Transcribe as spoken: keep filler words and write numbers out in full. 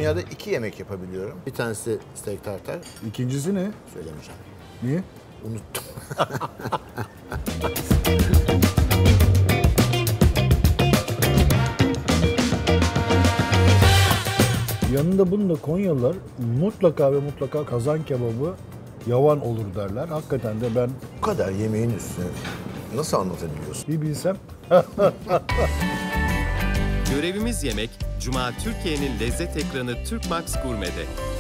dünyada iki yemek yapabiliyorum. Bir tanesi steak tartar. İkincisi ne? Söylemeyeceğim. Niye? Unuttum. Yanında bunu da Konyalılar mutlaka ve mutlaka kazan kebabı yavan olur derler. Hakikaten de ben Bu kadar yemeğin üstüne nasıl anlatabiliyorsun? bir bilsem. Görevimiz yemek, Cuma Türkiye'nin lezzet ekranı Türkmax Gurme'de.